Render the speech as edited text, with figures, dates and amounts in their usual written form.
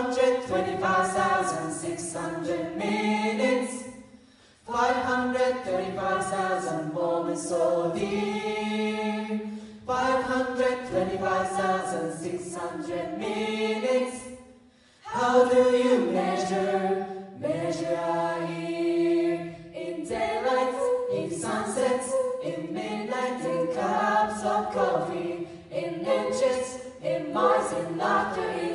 525,600 minutes, 535,000 moments so dear, 525,600 minutes. How do you measure a year? In daylight, in sunsets, in midnight, in cups of coffee, in inches, in miles, in laughter,